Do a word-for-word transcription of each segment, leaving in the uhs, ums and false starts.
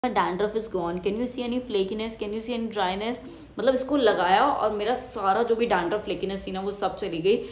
Dandruff is gone, can you see any flakiness, can you see any dryness. मतलब इसको लगाया और मेरा सारा जो भी डैंड्रफ फ्लेकीनेस थी ना वो सब चली गई।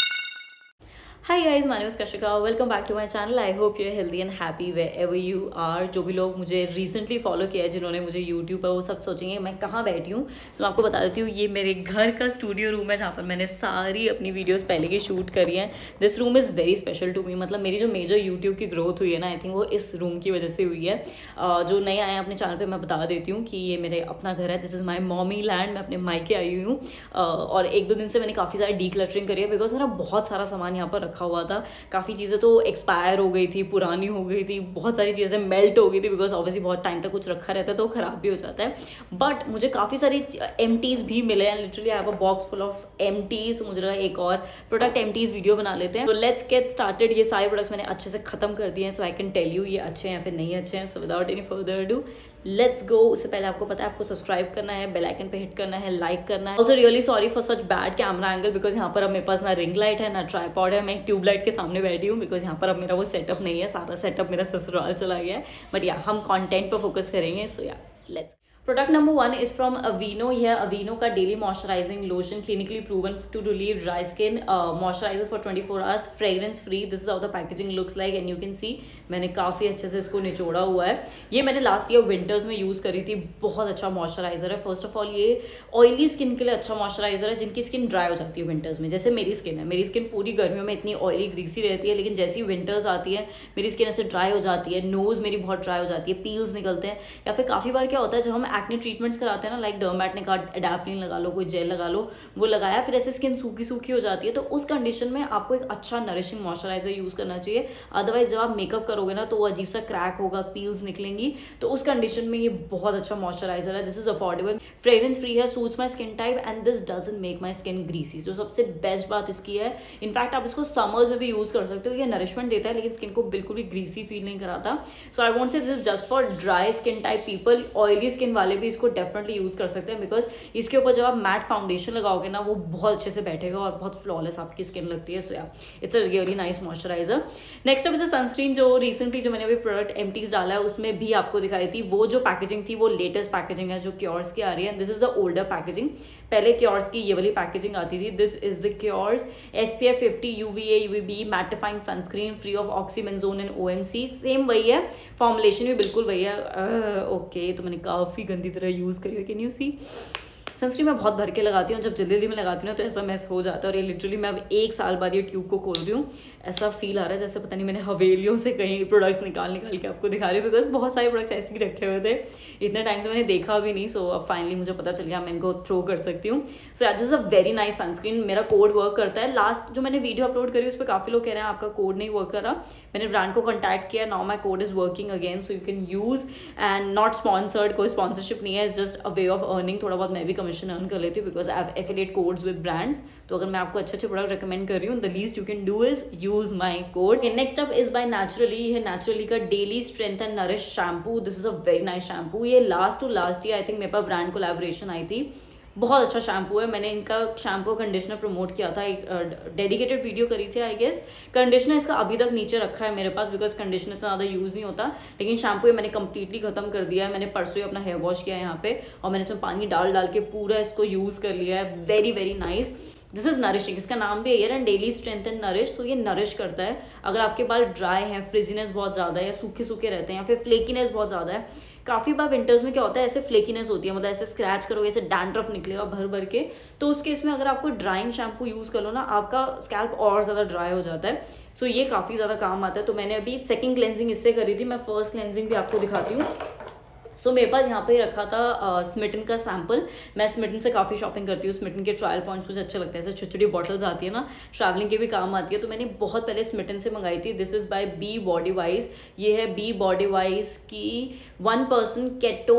Hi guys, my name is Kashika, welcome back to my channel. I hope you are healthy and happy wherever you are. जो भी लोग मुझे रिसेंटली फॉलो किया है, जिन्होंने मुझे यूट्यूब पर, वो सब सोचेंगे मैं कहाँ बैठी हूँ। सो मैं आपको बता देती हूँ, ये मेरे घर का स्टूडियो रूम है जहाँ पर मैंने सारी अपनी वीडियोस पहले की शूट करी हैं। This room is very special to me. मतलब मेरी जो मेजर यूट्यूब की ग्रोथ हुई है ना, आई थिंक वो इस रूम की वजह से हुई है। uh, जो नए आए हैं अपने चैनल पर, मैं बता देती हूँ कि ये मेरे अपना घर है। This is my mommy land. मैं अपने मायके आई हुई हूँ uh, और एक दो दिन से मैंने काफ़ी सारी डीक्लटरिंग करी है, बिकॉज मेरा बहुत सारा सामान यहाँ पर रखा हुआ था। काफ़ी चीज़ें तो एक्सपायर हो गई थी, पुरानी हो गई थी, बहुत सारी चीज़ें मेल्ट हो गई थी, बिकॉज ऑब्वियसली बहुत टाइम तक कुछ रखा रहता है तो ख़राब भी हो जाता है। बट मुझे काफ़ी सारी एम्प्टीज़ भी मिले हैं। Literally I have a box full of empties. मुझे लगा एक और प्रोडक्ट एम्प्टीज़ वीडियो बना लेते हैं। तो लेट्स गेट स्टार्टेड। ये सारे प्रोडक्ट्स मैंने अच्छे से खत्म कर दिए हैं, so I can tell you ये अच्छे हैं या फिर नहीं अच्छे हैं। So without any further ado let's go. उससे पहले आपको पता है आपको सब्सक्राइब करना है, बेल आइकन पे हिट करना है, लाइक करना है। Also really sorry for such bad camera angle, because यहाँ पर अब मेरे पास ना रिंग लाइट है ना ट्राइपॉड है। मैं एक ट्यूबलाइट के सामने बैठी हूँ, बिकॉज यहाँ पर अब मेरा वो सेटअप नहीं है। सारा सेटअप मेरा ससुराल चला गया है। बट या हम कॉन्टेंट पर फोकस करेंगे। So yeah let's. Product number one is from Aveeno. यह अवीनो का daily moisturising lotion, clinically proven to relieve dry skin, moisturiser for twenty four hours, fragrance free. This is how the packaging looks like and you can see मैंने काफ़ी अच्छे से इसको निचोड़ा हुआ है। ये मैंने लास्ट ईयर विंटर्स में यूज़ करी थी। बहुत अच्छा मॉइस्चराइजर है। फर्स्ट ऑफ ऑल ये ऑयली स्किन के लिए अच्छा मॉइस्चराइजर है, जिनकी स्किन ड्राई हो जाती है विंटर्स में। जैसे मेरी स्किन है, मेरी स्किन पूरी गर्मियों में इतनी ऑयली ग्रीसी रहती है, लेकिन जैसी विंटर्स आती है मेरी स्किन ऐसे ड्राई हो जाती है। नोज मेरी बहुत ड्राई हो जाती है, पील्स निकलते हैं। या फिर काफ़ी बार क्या होता है, जब हम एक्ने ट्रीटमेंट्स कराते हैं ना, लाइक डर्मैट ने कहा एडाप्लिन लगा लो, कोई जेल लगा लो, वो लगाया, फिर ऐसे स्किन सूखी सूखी हो जाती है। तो उस कंडीशन में आपको एक अच्छा नरिशिंग मॉइस्चराइजर यूज करना चाहिए। अदरवाइज जब आप मेकअप करोगे ना तो वो अजीब सा क्रैक होगा, पील्स निकलेंगी। तो उस कंडीशन में ये बहुत अच्छा मॉइस्चराइजर है। This is affordable, fragrance free है, suits my skin type and this doesn't make my skin greasy. जो सबसे बेस्ट बात इसकी है, इनफैक्ट आप इसको समर्स में भी यूज कर सकते हो। ये नरिशमेंट देता है लेकिन स्किन को बिल्कुल भी ग्रीसी फील नहीं कराता। So I won't say this is just for dry skin type people. Oily skin वाले भी इसको डेफिनेटली यूज कर सकते हैं, बिकॉज इसके ऊपर जब आप मैट फाउंडेशन लगाओगे ना वो बहुत अच्छे से बैठेगा और बहुत फ्लॉलेस आपकी स्किन लगती है। So yeah it's a really nice moisturiser. Next up is a sunscreen, जो रिसेंटली जो मैंने अभी प्रोडक्ट एम्प्टीज डाला है उसमें भी आपको दिखाई थी। वो जो पैकेजिंग थी वो लेटेस्ट पैकेजिंग है जो क्योर्स की आ रही है। This is the older packaging. पहले क्योर्स की ये वाली पैकेजिंग आती थी। This is the Qurez S P F fifty UVA UVB mattifying sunscreen free of oxybenzone and OMC. Same वही है, फॉर्मुलेशन भी बिल्कुल वही है। ओके, तो मैंने काफ़ी गंदी तरह यूज़ करी है। कैन यू सी सनस्क्रीन मैं बहुत भर के लगाती हूँ, जब जल्दी जल्दी में लगाती हूँ ना तो ऐसा मैस हो जाता है। और ये लिटरली मैं अब एक साल बाद ये ट्यूब को खोल रही हूँ, ऐसा फील आ रहा है जैसे पता नहीं मैंने हवेलियों से कहीं प्रोडक्ट्स निकाल निकाल के आपको दिखा रही हूँ, बिकॉज बहुत सारे प्रोडक्ट्स ऐसे ही रखे हुए थे। इतने टाइम से मैंने देखा भी नहीं। सो अब फाइनली मुझे पता चल गया, मैं इनको थ्रो कर सकती हूँ। सो यार this is a very nice sunscreen. मेरा कोड वर्क करता है। लास्ट जो मैंने वीडियो अपलोड करी उस पर काफ़ी लोग कह रहे हैं आपका कोड नहीं वर्क करा। मैंने ब्रांड को कॉन्टैक्ट किया, now my code is working again, so you can use and not sponsored. कोई स्पॉन्सरशिप नहीं है, just a way of earning. थोड़ा बहुत मैं भी कमीशन अर्न कर लेती हूँ because I have affiliate codes with brands. तो अगर मैं आपको अच्छे अच्छे प्रोडक्ट रिकमेंड कर रही हूँ, the least you can do is use my code. Next up is by Naturali. ये नेचुरली का daily strength and nourish shampoo. This is a very nice shampoo. ये last to last year I think मेरे पास brand collaboration आई थी। बहुत अच्छा shampoo है। मैंने इनका शैम्पू कंडीशनर प्रमोट किया था, एक डेडिकेटेड वीडियो करी थी आई गेस। कंडीशनर इसका अभी तक नीचे रखा है मेरे पास, बिकॉज कंडीशनर इतना ज़्यादा यूज़ नहीं होता। लेकिन शैम्पू मैंने कंप्लीटली खत्म कर दिया है। मैंने परसों ही अपना हेयर वॉश किया है यहाँ पे, और मैंने इसमें पानी डाल डाल के पूरा इसको यूज़ कर लिया है। Very very nice. This is nourishing, इसका नाम भी hair and daily strength and nourish. तो ये नरिश करता है। अगर आपके बाल ड्राई हैं, फ्रिजीनेस बहुत ज़्यादा है, या सूखे सूखे रहते हैं, या फिर फ्लेकीनेस बहुत ज़्यादा है। काफ़ी बार विंटर्स में क्या होता है, ऐसे फ्लेकीनेस होती है, मतलब ऐसे स्क्रैच करोगे ऐसे डैंड्रफ निकलेगा भर भर के। तो उस केस में अगर आपको ड्राइंग शैम्पू यूज़ कर लो ना, आपका स्कैल्प और ज़्यादा ड्राई हो जाता है। सो ये काफ़ी ज़्यादा काम आता है। तो मैंने अभी सेकेंड क्लेंजिंग इससे करी थी। मैं फर्स्ट क्लेंजिंग भी आपको दिखाती हूँ। सो so, मेरे पास यहाँ पे रखा था स्मिटन का सैम्पल। मैं स्मिटन से काफ़ी शॉपिंग करती हूँ। स्मिटन के ट्रायल पॉइंट्स मुझे अच्छे लगते हैं। ऐसे छोटी छोटी बॉटल्स आती है ना, ट्रैवलिंग के भी काम आती है। तो मैंने बहुत पहले स्मिटन से मंगाई थी। This is by Be Bodywise. ये है बी बॉडी वाइज की one percent keto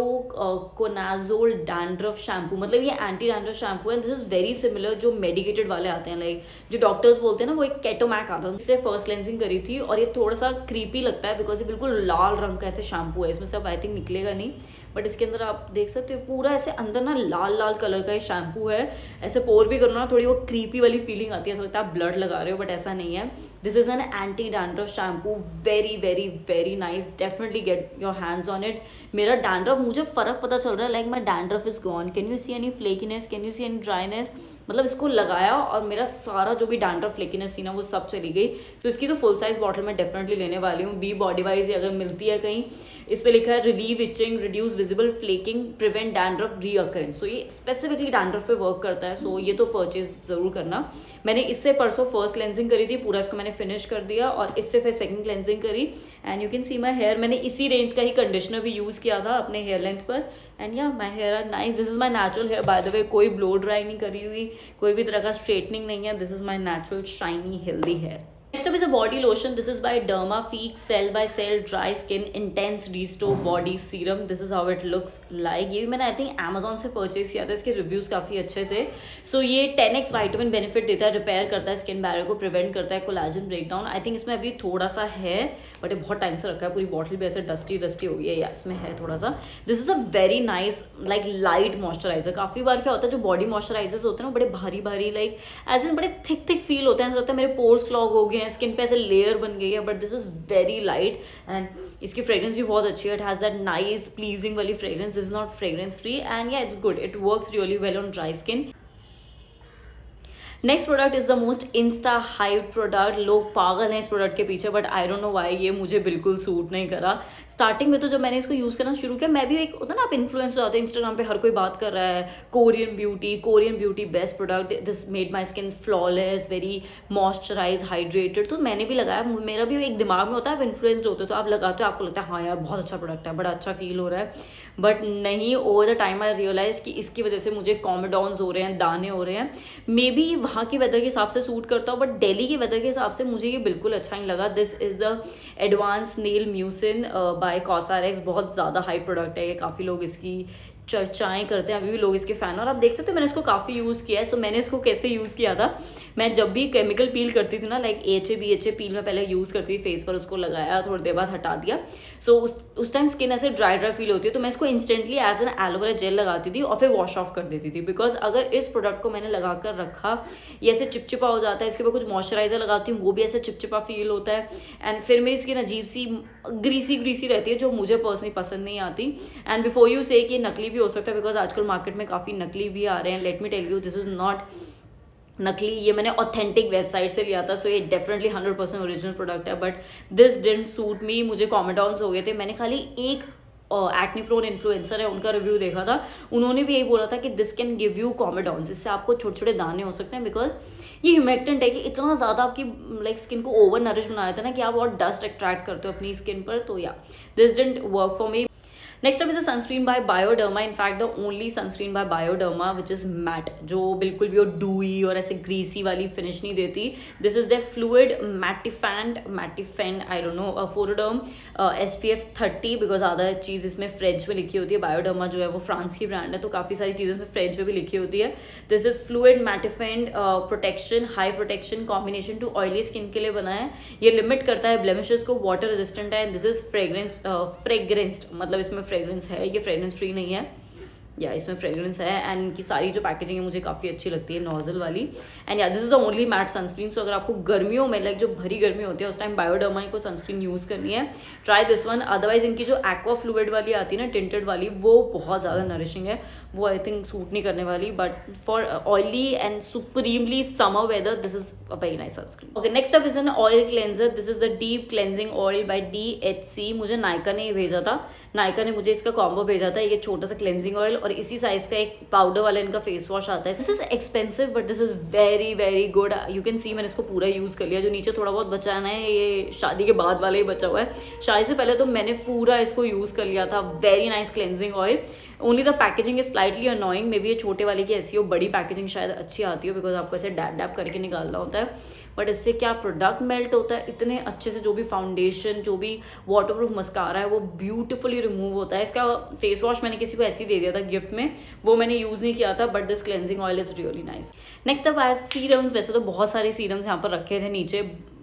कोनाजोल dandruff shampoo. मतलब ये एंटी डैंड्रफ शैम्पू है। दिस इज़ वेरी सिमिलर जो मेडिकेटेड वाले आते हैं, लाइक जो डॉक्टर्स बोलते हैं ना, वो एक केटोमैक आता है। इससे फर्स्ट क्लेंजिंग करी थी और ये थोड़ा सा क्रीपी लगता है बिकॉज ये बिल्कुल लाल रंग का ऐसे शैम्पू है। इसमें से अब आई थिंक निकलेगा नहीं, नहीं, बट इसके अंदर आप देख सकते हो पूरा ऐसे अंदर ना लाल लाल कलर का ये शैम्पू है। ऐसे पोर भी करो ना थोड़ी वो क्रीपी वाली फीलिंग आती है, ऐसा लगता है आप ब्लड लगा रहे हो, बट ऐसा नहीं है। This is an anti dandruff shampoo, very very very nice, definitely get your hands on it. मेरा डैंड्रफ, मुझे फर्क पता चल रहा है, like my dandruff is gone. Can you see any flakiness, can you see any dryness, मतलब इसको लगाया और मेरा सारा जो भी डैंड्रफ फ्लेकीनेस थी ना वो सब चली गई। तो इसकी तो फुल साइज बॉटल मैं डेफिनेटली लेने वाली हूँ। बी बॉडी वाइज अगर मिलती है कहीं, इस पे लिखा है relieve itching, reduce visible flaking, prevent dandruff reoccurrence. सो ये स्पेसिफिकली डैंड्रफ पे वर्क करता है, सो so ये तो परचेज जरूर करना। मैंने इससे परसों फर्स्ट क्लेंजिंग करी थी, पूरा इसको मैंने फिनिश कर दिया, और इससे फिर सेकंड क्लेंजिंग करी। And you can see my hair, मैंने इसी रेंज का ही कंडीशनर भी यूज किया था अपने हेयर लेंथ पर। And yeah my hair are nice, this is my natural hair by the way, कोई ब्लो ड्राई नहीं करी हुई, कोई भी तरह का स्ट्रेटनिंग नहीं है। This is my natural shiny healthy hair. Next up is a body lotion. This is by Dermafique Cell by Cell Dry Skin Intense Restore Body Serum. This is how it looks like. ये भी मैंने I think Amazon से purchase किया था, इसके reviews काफी अच्छे थे। सो so, ये टेन एक्स वाइटामिन बेनिफिट देता है, रिपेयर करता है स्किन बैरियर को, प्रिवेंट करता है कोलाजन ब्रेकडाउन। आई थिंक इसमें अभी थोड़ा सा है, बट ये बहुत टाइम से रखा है, पूरी बॉटल भी ऐसे डस्टी डस्टी हो गई है, या इसमें है थोड़ा सा। This is a very nice like light moisturiser. काफी बार क्या होता है जो बॉडी मॉइस्चराइजर्स होते हैं ना बड़े भारी भारी, लाइक एज इन बड़े थिक थिक फील होते हैं, ऐसा लगता है मेरे पोर्स क्लॉग हो गए हैं, स्किन पे ऐसे लेयर बन गई है, but this is very light. And इसकी फ्रेग्रेंस भी बहुत अच्छी है, it has that nice pleasing वाली fragrance, this is not fragrance free, and yeah it's good, it works really well on dry skin. Next product is the most insta hype product. लोग पागल हैं इस product के पीछे, but I don't know why ये मुझे बिल्कुल suit नहीं करा। स्टार्टिंग में तो जब मैंने इसको यूज़ करना शुरू किया, मैं भी एक होता ना आप इन्फ्लुएंस हो जाते हैं, इंस्टाग्राम पे हर कोई बात कर रहा है Korean beauty, Korean beauty best product, this made my skin flawless, very moisturise, hydrated. तो मैंने भी लगाया, मेरा भी एक दिमाग में होता है, आप इन्फ्लुएंस्ड होते हो तो आप लगाते हो, आपको लगता है हाँ यार बहुत अच्छा प्रोडक्ट है, बड़ा अच्छा फील हो रहा है, बट नहीं। Over the time I realise कि इसकी वजह से मुझे कॉमेडॉन्स हो रहे हैं, दाने हो रहे हैं। मे बी वहाँ की वेदर के हिसाब से सूट करता हूँ, बट दिल्ली के वेदर के हिसाब से मुझे ये बिल्कुल अच्छा नहीं लगा। This is the advance snail mucin by COSRX, बहुत ज़्यादा हाई प्रोडक्ट है ये, काफ़ी लोग इसकी चर्चाएं करते हैं, अभी भी लोग इसके फैन। और आप देख सकते हो मैंने इसको काफ़ी यूज़ किया है। सो so, मैंने इसको कैसे यूज़ किया था, मैं जब भी केमिकल पील करती थी ना, like H A B H A peel में पहले यूज़ करती थी फेस पर, उसको लगाया, थोड़ी देर बाद हटा दिया। सो so, उस उस टाइम स्किन ऐसे ड्राई ड्राई फील होती है, तो मैं इसको instantly as an aloe vera gel लगाती थी और फिर वॉश ऑफ कर देती थी। बिकॉज अगर इस प्रोडक्ट को मैंने लगा कर रखा, ये ऐसे चिपचिपा हो जाता है, इसके ऊपर कुछ मॉइस्चराइजर लगाती हूँ वो भी ऐसे चिपचिपा फील होता है, एंड फिर मेरी स्किन अजीब सी ग्रीसी ग्रीसी रहती है, जो मुझे पर्सनली पसंद नहीं आती। एंड बिफोर यू से कि ये नकली भी हो सकता है, बिकॉज आजकल मार्केट में काफ़ी नकली भी आ रहे हैं। Let me tell you, this is not नकली, ये मैंने ऑथेंटिक वेबसाइट से लिया था। सो so ये definitely hundred percent original product है, but this didn't suit me. मुझे कॉमेडॉन्स हो गए थे। मैंने खाली एक एक्ने प्रोन इन्फ्लुएंसर है उनका रिव्यू देखा था, उन्होंने भी यही बोला था कि this can give you comedones, इससे आपको छोटे छोटे दाने हो सकते हैं, बिकॉज ये ह्यूमेक्टेंट है कि इतना ज़्यादा आपकी लाइक स्किन को ओवर नरिश बना देता है ना कि आप बहुत डस्ट अट्रैक्ट करते हो अपनी स्किन पर। तो yeah this didn't work for me. Next up is a sunscreen by Bioderma, in fact the only sunscreen by Bioderma which is matte, जो बिल्कुल भी वो डूई और ऐसे ग्रीसी वाली फिनिश नहीं देती। This is the fluid matifiant matifiant I don't know Photoderm S P F thirty, because ज़्यादा चीज़ इसमें फ्रेंच में लिखी होती है। बायोडर्मा जो है वो फ्रांस की ब्रांड है, तो काफ़ी सारी चीज़ें इसमें फ्रेंच में भी लिखी होती है। This is fluid matifiant protection, high protection combination to oily skin के लिए बना है। ये लिमिट करता है ब्लेमिशेस को, वाटर रेजिस्टेंट है। दिस इज फ्रेग्रेंस फ्रेग्रेंस्ड, मतलब इसमें फ्रेग्रेंस है, ये फ्रेग्रेंस फ्री नहीं है, या इसमें फ्रेग्रेंस है। एंड इनकी सारी जो पैकेजिंग है मुझे काफ़ी अच्छी लगती है, नोजल वाली। And yeah this is the only matte sunscreen. So अगर आपको गर्मियों में लाइक जो भरी गर्मी होती है उस टाइम बायोडर्मा को सनस्क्रीन यूज़ करनी है, ट्राई दिस वन। अदरवाइज इनकी जो एक्वा फ्लूइड वाली आती है ना, टिंटेड वाली, वो बहुत ज़्यादा नरिशिंग है, वो आई थिंक सूट नहीं करने वाली। But for oily and supremely summer weather this is a very nice sunscreen. Okay, next up is an oil cleanser. This is the deep cleansing oil by D H C. मुझे नायका ने भेजा था, नायका ने मुझे इसका कॉम्बो भेजा था, ये छोटा सा क्लेंजिंग ऑयल और इसी साइज का एक पाउडर वाला इनका फेस वॉश आता है। This is expensive but this is very very good. You can see मैंने इसको पूरा यूज कर लिया, जो नीचे थोड़ा बहुत बचा है ये शादी के बाद वाला ही बचा हुआ है, शादी से पहले तो मैंने पूरा इसको यूज कर लिया था। Very nice cleansing oil. Only the packaging is slightly annoying, maybe ये छोटे वाले की ऐसी हो, बड़ी पैकेजिंग शायद अच्छी आती हो, बिकॉज आपको ऐसे डैप डैप करके निकालना होता है। बट इससे क्या प्रोडक्ट मेल्ट होता है इतने अच्छे से, जो भी फाउंडेशन, जो भी वाटरप्रूफ मस्कारा है वो ब्यूटीफुली रिमूव होता है। इसका फेस वॉश मैंने किसी को ऐसे ही दे दिया था गिफ्ट में, वो मैंने यूज़ नहीं किया था, but this cleansing oil is really nice. Next up eye serums. वैसे तो बहुत सारे सीरम्स यहाँ पर रखे थे नीचे,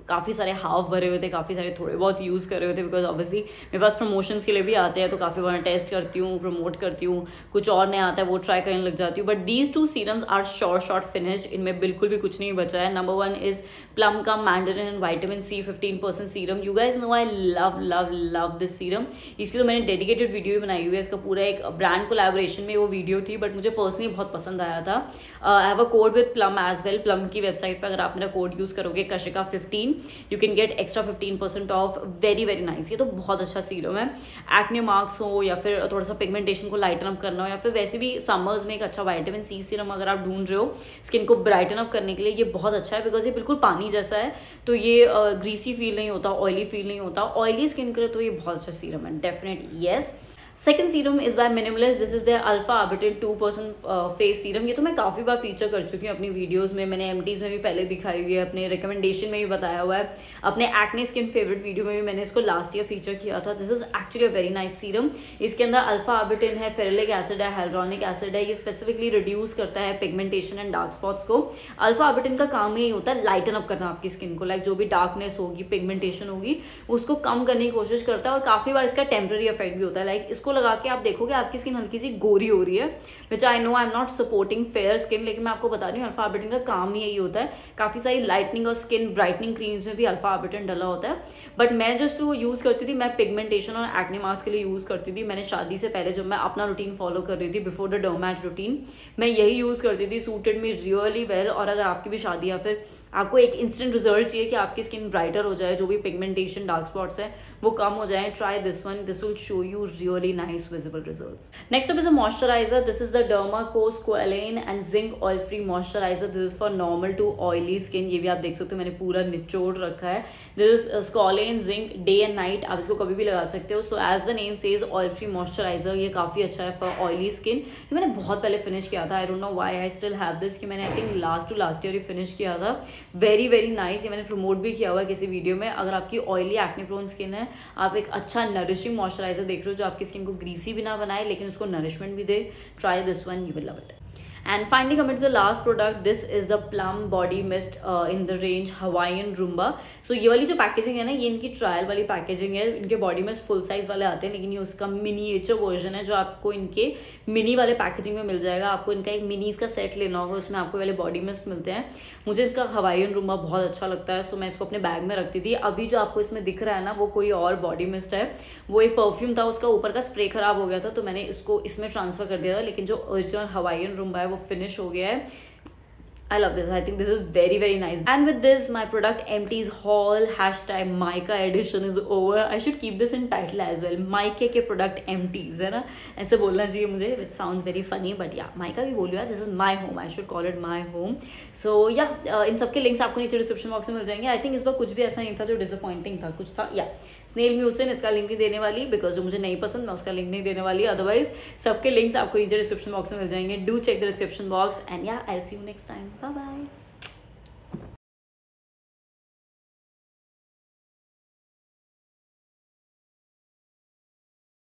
काफ़ी सारे हाफ भरे हुए थे, काफ़ी सारे थोड़े बहुत यूज़ कर रहे होते, बिकॉज ऑब्वियसली मेरे पास प्रमोशंस के लिए भी आते हैं, तो काफ़ी बार टेस्ट करती हूँ, प्रमोट करती हूँ, कुछ और नहीं आता है वो ट्राई करने लग जाती हूँ. But these two serums are short short finish, इनमें बिल्कुल भी कुछ नहीं बचा है. नंबर वन इज प्लम का mandarin and vitamin C fifteen percent serum. You guys know I love love love this serum. इसकी तो मैंने डेडिकेटेड वीडियो भी बनाई हुई है, इसका पूरा एक ब्रांड कोलैबोरेशन में वो वीडियो थी, बट मुझे पर्सनली बहुत पसंद आया था. I have a code with Plum as well. Plum की वेबसाइट पर अगर आप मेरा कोड यूज करोगे Kashika fifteen, you can get extra fifteen percent off. Very very nice. ये तो बहुत अच्छा सीरम है. एक्ने मार्क्स हो या फिर थोड़ा सा पिगमेंटेशन को लाइटन अप करना हो, या फिर वैसे भी समर्स में एक अच्छा विटामिन सी सीरम अगर आप ढूंढ रहे हो स्किन को ब्राइटन अप करने के लिए, ये बहुत अच्छा है. बिकॉज ये बिल्कुल पानी जैसा है, तो ये ग्रीसी फील नहीं होता, ऑयली फील नहीं होता. ऑयली स्किन के लिए तो ये बहुत अच्छा सीरम है, definite yes. Second serum is by Minimalist. This is the alpha arbutin two percent face serum. ये तो मैं काफ़ी बार फीचर कर चुकी हूँ अपनी वीडियोस में. मैंने एमटीज में भी पहले दिखाई हुई है, अपने रिकमेंडेशन में भी बताया हुआ है, अपने एक्ने स्किन फेवरेट वीडियो में भी मैंने इसको लास्ट ईयर फीचर किया था. This is actually a very nice serum. इसके अंदर अल्फा आर्बिटिन है, फेरुलिक एसिड है, हाइलुरोनिक एसिड है. ये स्पेसिफिकली रिड्यूस करता है पिगमेंटेशन एंड डार्क स्पॉट्स को. अल्फा आर्बिटिन का काम यही होता है लाइटन अप करना आपकी स्किन को. लाइक जो भी डार्कनेस होगी, पिगमेंटेशन होगी, उसको कम करने की कोशिश करता है. और काफ़ी बार इसका टेम्पररी इफेक्ट भी होता है. लाइक इसको लगा के आप देखो आपकी स्किन हल्की सी गोरी हो रही है, which I know I am not supporting fair skin, लेकिन मैं आपको बता रही हूँ अल्फा आर्बिटिन का काम ही यही होता है. काफी सारी लाइटनिंग और स्किन ब्राइटनिंग क्रीम्स में भी अल्फा आर्बिटिन डला होता है. बट मैं जो इसको यूज करती थी, मैं पिगमेंटेशन और एक्ने मास्क के लिए यूज करती थी. मैंने शादी से पहले जब मैं अपना रूटीन फॉलो कर रही थी, बिफोर द डर्मैट रूटीन, मैं यही यूज करती थी. Suited me really well. और अगर आपकी भी शादी या फिर आपको एक इंस्टेंट रिजल्ट चाहिए कि आपकी स्किन ब्राइटर हो जाए, जो भी पिगमेंटेशन डार्क स्पॉट्स है वो कम हो जाए, try this one. This will show you really nice visible results. Next up is a moisturiser. This is the Dermaco squalane and zinc oil free moisturiser. This is for normal to oily skin. ये भी आप देख सकते हो, मैंने पूरा निचोड़ रखा है. This is squalane zinc day and night. आप इसको कभी भी लगा सकते हो. So as the name says oil free moisturiser. ये काफी अच्छा है फॉर ऑयली स्किन. ये मैंने बहुत पहले फिनिश किया था. I don't know why I still have this, कि मैंने I think last to last year ही फिनिश किया था. Very very nice. ये मैंने प्रमोट भी किया हुआ है किसी वीडियो में. अगर आपकी ऑयली एक्ने प्रोन स्किन है, आप एक अच्छा नरिशिंग मॉइस्चराइजर देख रहे हो जो आपकी स्किन को ग्रीसी भी ना बनाए लेकिन उसको नरिशमेंट भी दे, try this one, you will love it. And finally coming to the last product, this is the Plum Body Mist uh, in the range Hawaiian Rumba. So ये वाली जो पैकेजिंग है ना, ये इनकी ट्रायल वाली पैकेजिंग है. इनके बॉडी में फुल साइज वाले आते हैं, लेकिन ये उसका मिनीएचर वर्जन है जो आपको इनके मिनी वाले पैकेजिंग में मिल जाएगा. आपको इनका एक मिनी का सेट लेना होगा, उसमें आपको वाले बॉडी मिस्ट मिलते हैं. मुझे इसका हवाईयन रूम्बा बहुत अच्छा लगता है, सो मैं इसको अपने बैग में रखती थी. अभी जो आपको इसमें दिख रहा है ना, वो कोई और बॉडी मिस्ट है. वो एक परफ्यूम था, उसका ऊपर का स्प्रे खराब हो गया था, तो मैंने इसको इसमें ट्रांसफर कर दिया था. लेकिन जो ओरिजिनल हवाईयन रूम्बा है वो फिनिश हो गया है. I love this. I think this is very very nice. And with this, my product empties haul hashtag Mica edition is over. I should keep this in title as well. Mica के product empties है ना, ऐसे बोलना चाहिए मुझे, which sounds very funny, but yeah, Mica भी बोलियो यार. This is my home. I should call it my home. So yeah, uh, इन सब के links आपको नीचे डिस्क्रिप्शन बॉक्स में मिल जाएंगे. I think इस बार कुछ भी ऐसा नहीं था जो disappointing था. कुछ था या स्नेल म्यूसिन, इसका लिंक नहीं देने वाली बिकॉज जो मुझे नहीं पसंद, मैं उसका लिंक नहीं देने वाली. अदरवाइज सबके लिंक्स आपको नीचे डिस्क्रिप्शन बॉक्स में मिल जाएंगे. Do check the description box and yeah I will see you next time. Bye bye.